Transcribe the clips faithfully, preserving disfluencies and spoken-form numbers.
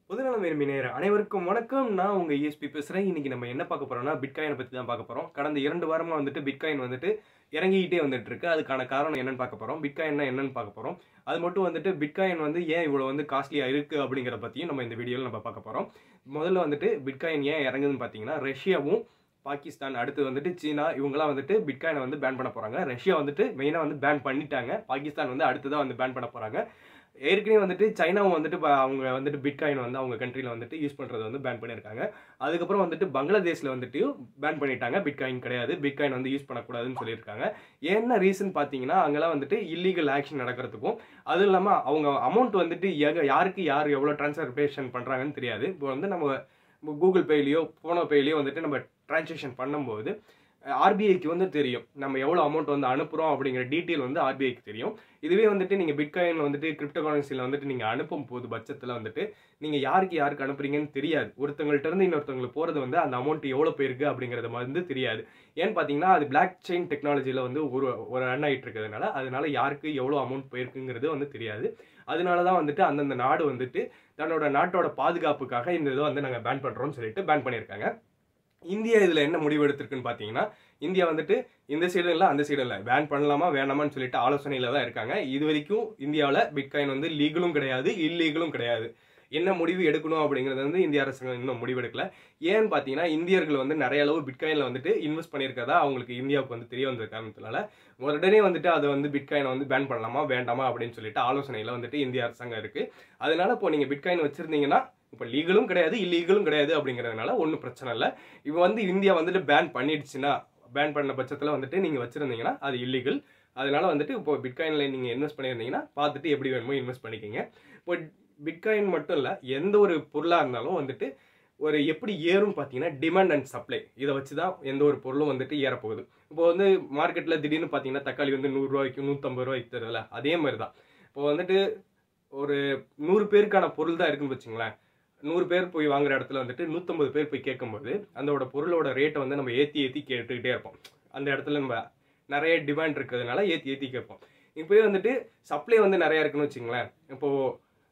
பொதுநலம் விரும்பி நேயர் அனைவருக்கும் வணக்கம். நான் உங்க இஎஸ்பி பேசுறேன். இன்னைக்கு நம்ம என்ன பார்க்க போறோம்னா பிட்காயினை பத்தி தான் பார்க்க போறோம். கடந்த இரண்டு வாரமா வந்துட்டு பிட்காயின் வந்துட்டு இறங்கிக்கிட்டே வந்துட்டு இருக்கு. அதுக்கான காரணம் என்னன்னு பார்க்க போறோம். பிட்காயின்னா என்னன்னு பார்க்க போறோம். அது மட்டும் வந்துட்டு பிட்காயின் வந்து ஏன் இவ்வளவு வந்து காஸ்ட்லியா இருக்கு அப்படிங்கறத பத்தியும் நம்ம இந்த வீடியோல நம்ம பார்க்க போறோம். முதல்ல வந்துட்டு பிட்காயின் ஏன் இறங்குதுன்னு பாத்தீங்கன்னா, ரஷ்யாவும் பாகிஸ்தான் அடுத்து வந்துட்டு சீனா இவங்கலாம் வந்துட்டு பிட்காயினை வந்து பேன் பண்ண போறாங்க. ரஷ்யா வந்துட்டு மெயினா வந்து பேன் பண்ணிட்டாங்க. பாகிஸ்தான் வந்து அடுத்ததான் வந்து பேன் பண்ண போறாங்க. ஏற்கனவே வந்துட்டு சைனாவும் வந்துட்டு அவங்க வந்துட்டு பிட்காயின் வந்து அவங்க கண்ட்ரியில் வந்துட்டு யூஸ் பண்ணுறது வந்து பேன் பண்ணியிருக்காங்க. அதுக்கப்புறம் வந்துட்டு பங்களாதேஷில் வந்துட்டு பேன் பண்ணிட்டாங்க. பிட்காயின் கிடையாது, பிட்காயின் வந்து யூஸ் பண்ணக்கூடாதுன்னு சொல்லியிருக்காங்க. என்ன ரீசன் பார்த்தீங்கன்னா, அங்கெல்லாம் வந்துட்டு இல்லீகல் ஆக்ஷன் நடக்கிறதுக்கும், அதுவும் இல்லாமல் அவங்க அமௌண்ட் வந்துட்டு யாருக்கு யார் எவ்வளோ டிரான்ஸ்ஃபர்மேஷன் பண்ணுறாங்கன்னு தெரியாது. இப்போ வந்து நம்ம கூகுள் பேலையோ ஃபோனோ பேலையோ வந்துட்டு நம்ம டிரான்சாக்ஷன் பண்ணும்போது ஆர்பிஐக்கு வந்து தெரியும் நம்ம எவ்வளோ அமௌண்ட் வந்து அனுப்புகிறோம் அப்படிங்கிற டீட்டெயில் வந்து ஆர்பிஐக்கு தெரியும். இதுவே வந்துட்டு நீங்கள் பிட்காயின் வந்துட்டு கிரிப்டோ கரன்சியில் வந்துட்டு நீங்கள் அனுப்பும் போது பட்சத்தில் வந்துட்டு நீங்கள் யாருக்கு யாருக்கு அனுப்புறீங்கன்னு தெரியாது. ஒருத்தவங்கள்ட்ட இருந்து இன்னொருத்தவங்களுக்கு போகிறது வந்து அந்த அமௌண்ட் எவ்வளோ போயிருக்கு அப்படிங்கிறது வந்து தெரியாது. ஏன்னு பார்த்தீங்கன்னா, அது பிளாக் செயின் டெக்னாலஜியில் வந்து ஒரு ஒரு ரன் ஆகிட்டு இருக்கிறதுனால அதனால யாருக்கு எவ்வளோ அமௌண்ட் போயிருக்குங்கிறது வந்து தெரியாது. அதனால தான் வந்துட்டு அந்தந்த நாடு வந்துட்டு தன்னோட நாட்டோட பாதுகாப்புக்காக இந்த இதை வந்து நாங்கள் பேன் பண்ணுறோம்னு சொல்லிட்டு பேன் பண்ணியிருக்காங்க. இந்தியா இதில் என்ன முடிவு எடுத்திருக்குன்னு பார்த்தீங்கன்னா, இந்தியா வந்துட்டு இந்த சைடும் இல்லை அந்த சைடும் இல்லை, பேன் பண்ணலாமா வேணாமான்னு சொல்லிட்டு ஆலோசனையில் தான் இருக்காங்க. இது வரைக்கும் இந்தியாவில் பிட்காயின் வந்து லீகலும் கிடையாது, இல்லீகலும் கிடையாது. என்ன முடிவு எடுக்கணும் அப்படிங்கிறது வந்து இந்திய அரசாங்கம் இன்னும் முடிவெடுக்கல. ஏன்னு பார்த்தீங்கன்னா, இந்தியர்கள் வந்து நிறைய அளவு பிட்காயினில் வந்துட்டு இன்வெஸ்ட் பண்ணியிருக்கதா அவங்களுக்கு இந்தியாவுக்கு வந்து தெரிய வந்த காரணத்தினால உடனே வந்துட்டு அதை வந்து பிட்காயினை வந்து பேன் பண்ணலாமா வேண்டாமா அப்படின்னு சொல்லிட்டு ஆலோசனையில் வந்துட்டு இந்திய அரசாங்கம் இருக்குது. அதனால இப்போ நீங்கள் பிட்காயின் வச்சுருந்தீங்கன்னா இப்போ லீகலும் கிடையாது, இல்லீகலும் கிடையாது அப்படிங்கிறதுனால ஒன்றும் பிரச்சனை இல்லை. இப்போ வந்து இந்தியா வந்துட்டு பேன் பண்ணிடுச்சுன்னா, பேன் பண்ண பட்சத்தில் வந்துட்டு நீங்கள் வச்சுருந்தீங்கன்னா அது இல்லீகல். அதனால வந்துட்டு இப்போ பிட்காயினில் நீங்கள் இன்வெஸ்ட் பண்ணியிருந்தீங்கன்னா பார்த்துட்டு எப்படி வேணுமோ இன்வெஸ்ட் பண்ணிக்கோங்க. இப்போ பிட்காயின் மட்டும் இல்லை, எந்த ஒரு பொருளாக இருந்தாலும் வந்துட்டு ஒரு எப்படி ஏறும் பார்த்தீங்கன்னா, டிமாண்ட் அண்ட் சப்ளை இதை வச்சு தான் எந்த ஒரு பொருளும் வந்துட்டு ஏறப்போகுது. இப்போ வந்து மார்க்கெட்டில் திடீர்னு பார்த்தீங்கன்னா தக்காளி வந்து நூறுரூவாய்க்கு நூற்றம்பது ரூபாய்க்கு தருதுல, அதே மாதிரி தான் இப்போ வந்துட்டு ஒரு நூறு பேருக்கான பொருள் தான் இருக்குன்னு வச்சுங்களேன். நூறு பேர் போய் வாங்குற இடத்துல வந்துட்டு நூற்றம்பது பேர் போய் கேட்கும்போது அதோட பொருளோட ரேட்டை வந்து நம்ம ஏற்றி ஏற்றி கேட்டுக்கிட்டே இருப்போம். அந்த இடத்துல நம்ம நிறைய டிமாண்ட் இருக்கிறதுனால ஏற்றி ஏற்றி கேட்போம். இப்போயே வந்துட்டு சப்ளை வந்து நிறையா இருக்குன்னு வச்சுங்களேன். இப்போது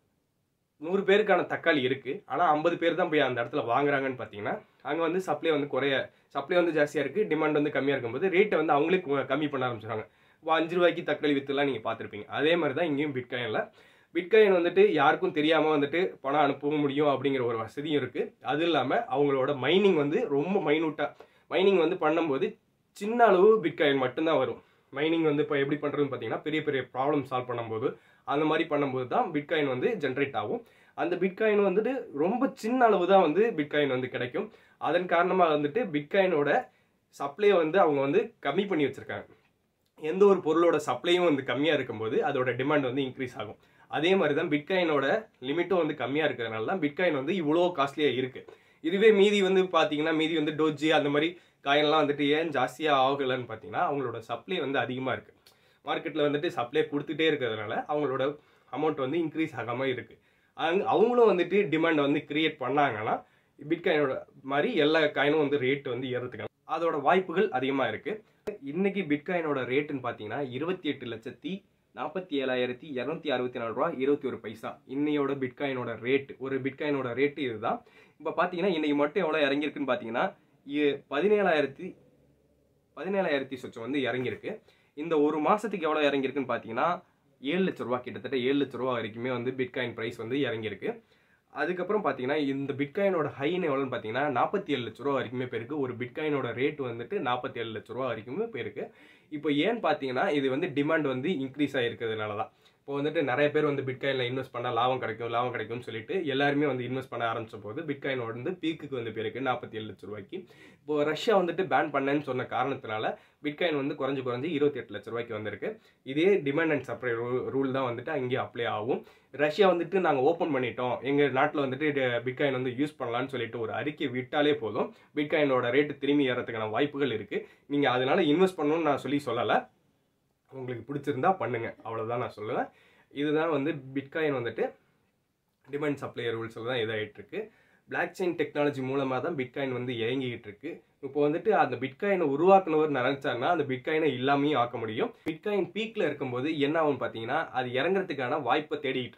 நூறு பேருக்கான தக்காளி இருக்குது, ஆனால் ஐம்பது பேர் தான் போய் அந்த இடத்துல வாங்குறாங்கன்னு பார்த்தீங்கன்னா, அங்கே வந்து சப்ளை வந்து குறைய சப்ளை வந்து ஜாஸ்தியாக இருக்குது, டிமாண்ட் வந்து கம்மியாக இருக்கும்போது ரேட்டை வந்து அவங்களே கம்மி பண்ண ஆரம்பிச்சிடுறாங்க. இப்போ அஞ்சு ரூபாய்க்கு தக்காளி விற்றுலாம் நீங்கள் பார்த்துருப்பீங்க. அதே மாதிரி தான் இங்கேயும் பிட்காயினில் பிட்காயின் வந்துட்டு யாருக்கும் தெரியாமல் வந்துட்டு பணம் அனுப்பவும் முடியும் அப்படிங்கிற ஒரு வசதியும் இருக்குது. அது இல்லாமல் அவங்களோட மைனிங் வந்து ரொம்ப மைனூட்டாக மைனிங் வந்து பண்ணும்போது சின்ன அளவு பிட்காயின் மட்டும்தான் வரும். மைனிங் வந்து இப்போ எப்படி பண்ணுறதுன்னு பார்த்தீங்கன்னா, பெரிய பெரிய ப்ராப்ளம் சால்வ் பண்ணும்போது அந்த மாதிரி பண்ணும்போது தான் பிட்காயின் வந்து ஜென்ரேட் ஆகும். அந்த பிட்காயின் வந்துட்டு ரொம்ப சின்ன அளவு தான் வந்து பிட்காயின் வந்து கிடைக்கும். அதன் காரணமாக வந்துட்டு பிட்காயினோட சப்ளையை வந்து அவங்க வந்து கம்மி பண்ணி வச்சுருக்காங்க. எந்த ஒரு பொருளோட சப்ளையும் வந்து கம்மியாக இருக்கும்போது அதோட டிமாண்ட் வந்து இன்க்ரீஸ் ஆகும். அதே மாதிரி தான் பிட்காயினோட லிமிட்டும் வந்து கம்மியாக இருக்கிறதுனால தான் பிட்காயின் வந்து இவ்வளோ காஸ்ட்லியாக இருக்குது. இதுவே மீதி வந்து பார்த்தீங்கன்னா, மீதி வந்து டோஜி அந்த மாதிரி காயின்லாம் வந்துட்டு ஏன் ஜாஸ்தியாக ஆகலைன்னு பார்த்தீங்கன்னா, அவங்களோட சப்ளை வந்து அதிகமாக இருக்குது. மார்க்கெட்டில் வந்துட்டு சப்ளை கொடுத்துட்டே இருக்கிறதுனால அவங்களோட அமௌண்ட் வந்து இன்க்ரீஸ் ஆகாமல் இருக்குது. அங் அவங்களும் வந்துட்டு டிமாண்டை வந்து கிரியேட் பண்ணாங்கன்னா பிட்காயினோட மாதிரி எல்லா காயினும் வந்து ரேட் வந்து ஏறதுக்கான அதோட வாய்ப்புகள் அதிகமாக இருக்குது. இன்னைக்கு பிட்காயினோட ரேட்டுன்னு பார்த்தீங்கன்னா இருபத்தி எட்டு லட்சத்தி நாற்பத்தி ஏழாயிரத்தி இரநூத்தி அறுபத்தி நாலு ரூபா இருபத்தி ஒரு பைசா இன்னையோட பிட்காயினோட ரேட். ஒரு பிட்காயினோட ரேட்டு இதுதான். இப்போ பார்த்தீங்கன்னா இன்னைக்கு மட்டும் எவ்வளோ இறங்கியிருக்குன்னு பார்த்தீங்கன்னா, பதினேழாயிரத்தி பதினேழாயிரத்தி சொச்சம் வந்து இறங்கியிருக்கு. இந்த ஒரு மாதத்துக்கு எவ்வளோ இறங்கியிருக்குன்னு பார்த்தீங்கன்னா ஏழு லட்ச ரூபா, கிட்டத்தட்ட ஏழு லட்ச ரூபா வரைக்குமே வந்து பிட்காயின் ப்ரைஸ் வந்து இறங்கியிருக்கு. அதுக்கப்புறம் பார்த்தீங்கன்னா இந்த பிட்காயினோட ஹைன்னு எவ்வளோன்னு பார்த்தீங்கன்னா நாற்பத்தி ஏழு லட்ச ரூபா வரைக்குமே போயிருக்கு. ஒரு பிட்காயினோட ரேட் வந்துட்டு நாற்பத்தி ஏழு லட்ச ரூபா வரைக்குமே போயிருக்கு. இப்போ ஏன்னு பார்த்தீங்கன்னா, இது வந்து டிமாண்ட் வந்து இன்க்ரீஸ் ஆகிருக்கிறதுனால தான். இப்போ வந்துட்டு நிறைய பேர் வந்து பிட்காயினில் இன்வெஸ்ட் பண்ணால் லாபம் கிடைக்கும் லாபம் கிடைக்கும்னு சொல்லிட்டு எல்லாருமே வந்து இன்வெஸ்ட் பண்ண ஆரம்பிச்ச போது பிட்காயின் வந்து பீக்குக்கு வந்து போயிருக்கு நாற்பத்தி ஏழு லட்ச ரூபாய்க்கு. இப்போ ரஷ்யா வந்துட்டு பேன் பண்ணேன்னு சொன்ன காரணத்தினால பிட்காயின் வந்து குறைஞ்சி குறைஞ்சி இருபத்தி எட்டு லட்ச ரூபாய்க்கு வந்திருக்கு. இதே டிமாண்ட் அண்ட் சப்ளை ரூல் தான் வந்துட்டு அங்கேயே அப்ளை ஆகும். ரஷ்யா வந்துட்டு நாங்கள் ஓப்பன் பண்ணிட்டோம், எங்கள் நாட்டில் வந்துட்டு பிட்காயின் வந்து யூஸ் பண்ணலான்னு சொல்லிட்டு ஒரு அறிக்கை விட்டாலே போதும், பிட்காயினோட ரேட்டு திரும்பி ஏறதுக்கான வாய்ப்புகள் இருக்குது. நீங்கள் அதனால இன்வெஸ்ட் பண்ணணும்னு நான் சொல்லி சொல்லலை, உங்களுக்கு பிடிச்சிருந்தா பண்ணுங்க, அவ்வளோதான் நான் சொல்லுவேன். இதுதான் வந்து பிட்காயின் வந்துட்டு டிமாண்ட் சப்ளை ரூல்ஸில் தான் இதாகிட்டு இருக்கு. பிளாக் செயின் டெக்னாலஜி மூலமாக தான் பிட்காயின் வந்து இயங்கிட்டு இருக்கு. இப்போ வந்துட்டு அந்த பிட்காயினை உருவாக்குனவர் நினைச்சாருன்னா அந்த பிட்காயினை இல்லாமையும் ஆக்க முடியும். பிட்காயின் பீக்ல இருக்கும்போது என்ன ஆகும் பார்த்தீங்கன்னா, அது இறங்குறதுக்கான வாய்ப்பை தேடிட்டு இருக்கும்.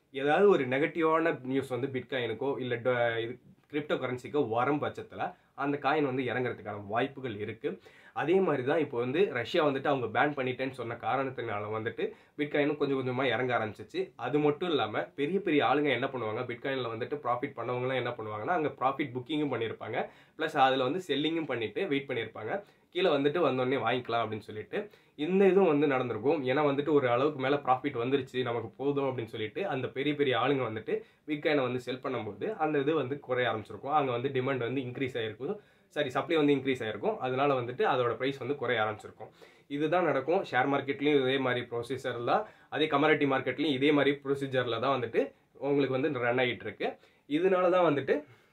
ஏதாவது ஒரு நெகட்டிவான நியூஸ் வந்து பிட்காயினுக்கோ இல்லை இது கிரிப்டோ கரன்சிக்கோ வரும் பட்சத்தில் அந்த காயின் வந்து இறங்குறதுக்கான வாய்ப்புகள் இருக்குது. அதே மாதிரி தான் இப்போ வந்து ரஷ்யா வந்துட்டு அவங்க பேன் பண்ணிட்டேன்னு சொன்ன காரணத்தினால வந்துட்டு பிட்காயினும் கொஞ்சம் கொஞ்சமாக இறங்க ஆரம்பிச்சிச்சு. அது மட்டும் இல்லாமல் பெரிய பெரிய ஆளுங்க என்ன பண்ணுவாங்க, பிட்காயினில் வந்துட்டு ப்ராஃபிட் பண்ணவங்களாம் என்ன பண்ணுவாங்கன்னா அங்கே ப்ராஃபிட் புக்கிங்கும் பண்ணியிருப்பாங்க, ப்ளஸ் அதில் வந்து செல்லிங்கும் பண்ணிட்டு வெயிட் பண்ணியிருப்பாங்க, கீழே வந்துட்டு வந்தோடனே வாங்கிக்கலாம் அப்படின்னு சொல்லிட்டு. இந்த இதுவும் வந்து நடந்திருக்கும். ஏன்னா வந்துட்டு ஒரு அளவுக்கு மேலே ப்ராஃபிட் வந்துருச்சு நமக்கு போதும் அப்படின்னு சொல்லிட்டு அந்த பெரிய பெரிய ஆளுங்க வந்துட்டு பிட்காயினை வந்து செல் பண்ணும்போது அந்த இது வந்து குறைய ஆரம்பிச்சிருக்கும். அங்கே வந்து டிமாண்ட் வந்து இன்க்ரீஸ் ஆகிருக்கும், சரி சப்ளை வந்து இன்க்ரீஸ் ஆகிருக்கும். அதனால வந்துட்டு அதோட ப்ரைஸ் வந்து குறைய ஆரம்பிச்சிருக்கும். இதுதான் நடக்கும். ஷேர் மார்க்கெட்லேயும் இதே மாதிரி ப்ரொசீஜர் தான், அதே கமோடிட்டி மார்க்கெட்லேயும் இதே மாதிரி ப்ரொசீஜரில் தான் வந்துட்டு உங்களுக்கு வந்து ரன் ஆகிட்டு இருக்கு. இதனால தான் வந்துட்டு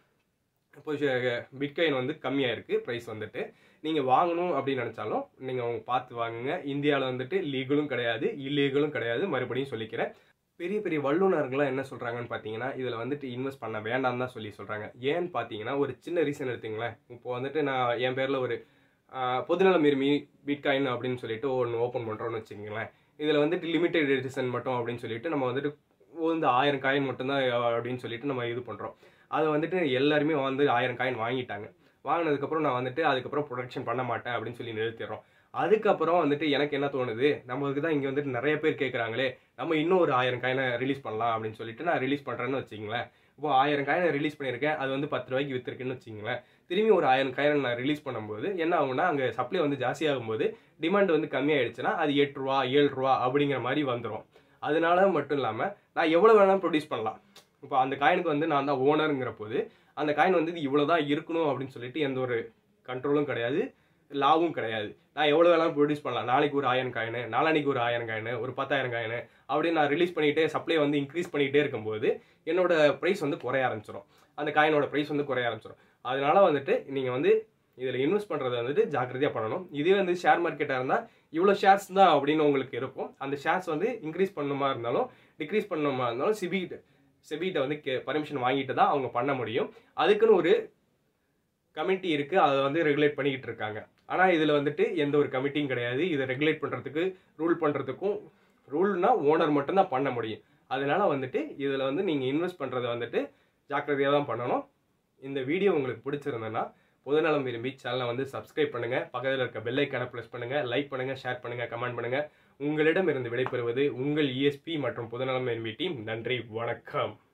இப்போ பிட்காயின் வந்து கம்மியாக இருக்குது ப்ரைஸ் வந்துட்டு. நீங்கள் வாங்கணும் அப்படின்னு நினச்சாலும் நீங்கள் அவங்க பார்த்து வாங்குங்க. இந்தியாவில் வந்துட்டு லீகலும் கிடையாது, இல்லீகலும் கிடையாது, மறுபடியும் சொல்லிக்கிறேன். பெரிய பெரிய வல்லுநர்கள்லாம் என்ன சொல்கிறாங்கன்னு பார்த்தீங்கன்னா இதில் வந்துட்டு இன்வெஸ்ட் பண்ண வேண்டாம் தான் சொல்லி சொல்கிறாங்க. ஏன்னு பார்த்தீங்கன்னா ஒரு சின்ன ரீசன் எடுத்துங்களேன். இப்போ வந்துட்டு நான் என் பேரில் ஒரு பொதுநலம் விரும்பி பிட்காயின் அப்படின்னு சொல்லிட்டு ஒன்று ஓப்பன் பண்ணுறோன்னு வச்சுக்கோங்களேன். இதில் வந்துட்டு லிமிடெட் எடிஷன் மட்டும் அப்படின்னு சொல்லிட்டு நம்ம வந்துட்டு வந்து ஆயிரம் காயின் மட்டும்தான் அப்படின்னு சொல்லிட்டு நம்ம இது பண்ணுறோம். அதை வந்துட்டு எல்லாருமே வந்து ஆயிரம் காயின் வாங்கிட்டாங்க. வாங்கினதுக்கப்புறம் நான் வந்துட்டு அதுக்கப்புறம் ப்ரொடக்ஷன் பண்ண மாட்டேன் அப்படின்னு சொல்லி நிறுத்திடுறோம். அதுக்கப்புறம் வந்துட்டு எனக்கு என்ன தோணுது, நம்மளுக்கு தான் இங்கே வந்துட்டு நிறைய பேர் கேட்குறாங்களே, நம்ம இன்னும் ஒரு ஆயிரம் காயினை ரிலீஸ் பண்ணலாம் அப்படின்னு சொல்லிட்டு நான் ரிலீஸ் பண்ணுறேன்னு வச்சிங்களேன். இப்போ ஆயிரம் காயினை ரிலீஸ் பண்ணியிருக்கேன், அது வந்து பத்து ரூபாய்க்கு விற்றுருக்குன்னு வச்சிங்களேன். திரும்பி ஒரு ஆயிரம் காயினை நான் ரிலீஸ் பண்ணும்போது என்ன ஆகும்னா அங்கே சப்ளை வந்து ஜாஸ்தி ஆகும்போது டிமாண்ட் வந்து கம்மியாயிடுச்சுன்னா அது எட்டு ரூபா ஏழு ரூபா அப்படிங்கிற மாதிரி வந்துடும். அதனால மட்டும் இல்லாமல் நான் எவ்வளோ வேணாலும் ப்ரொடியூஸ் பண்ணலாம். இப்போ அந்த காயினுக்கு வந்து நான் தான் ஓனருங்கிற போது அந்த காயின் வந்து இவ்வளோ தான் இருக்கணும் அப்படின்னு சொல்லிட்டு எந்த ஒரு கண்ட்ரோலும் கிடையாது, லாவும் கிடையாது. நான் எவ்வளோ வேணாலும் ப்ரொடியூஸ் பண்ணலாம். நாளைக்கு ஒரு ஆயிரம் காயின், நாளானிக்கு ஒரு ஆயிரம் காயின், ஒரு பத்தாயிரம் காயின் அப்படின்னு நான் ரிலீஸ் பண்ணிகிட்டே சப்ளை வந்து இன்க்ரீஸ் பண்ணிகிட்டே இருக்கும்போது என்னோட ப்ரைஸ் வந்து குறைய ஆரம்பிச்சிடும், அந்த காயினோட ப்ரைஸ் வந்து குறைய ஆரம்பிச்சிடும். அதனால வந்துட்டு நீங்கள் வந்து இதில் இன்வெஸ்ட் பண்ணுறதை வந்துட்டு ஜாக்கிரதையாக பண்ணணும். இதே வந்து ஷேர் மார்க்கெட்டாக இருந்தால் இவ்வளோ ஷேர்ஸ் தான் அப்படின்னு உங்களுக்கு இருக்கும். அந்த ஷேர்ஸ் வந்து இன்க்ரீஸ் பண்ணணுமா இருந்தாலும் டிக்ரீஸ் பண்ணணுமா இருந்தாலும் சிபிகிட்ட செபிகிட்ட வந்து பர்மிஷன் வாங்கிட்டு தான் அவங்க பண்ண முடியும். அதுக்குன்னு ஒரு கமிட்டி இருக்குது, அதை வந்து ரெகுலேட் பண்ணிக்கிட்டு இருக்காங்க. ஆனால் இதில் வந்துட்டு எந்த ஒரு கமிட்டியும் கிடையாது. இதை ரெகுலேட் பண்ணுறதுக்கு ரூல் பண்ணுறதுக்கும் ரூல்னா ஓனர் மட்டும்தான் பண்ண முடியும். அதனால வந்துட்டு இதில் வந்து நீங்கள் இன்வெஸ்ட் பண்ணுறதை வந்துட்டு ஜாக்கிரதையாக தான் பண்ணணும். இந்த வீடியோ உங்களுக்கு பிடிச்சிருந்ததுன்னா பொதுநலம் விரும்பி சேனலை வந்து சப்ஸ்கிரைப் பண்ணுங்கள், பக்கத்தில் இருக்க பெல் ஐக்கானை ப்ரெஸ் பண்ணுங்கள், லைக் பண்ணுங்கள், ஷேர் பண்ணுங்கள், கமெண்ட் பண்ணுங்கள். உங்களிடம் இருந்து விடைபெறுவது உங்கள் இஎஸ்பி மற்றும் பொதுநலம் விரும்பி டீம். நன்றி, வணக்கம்.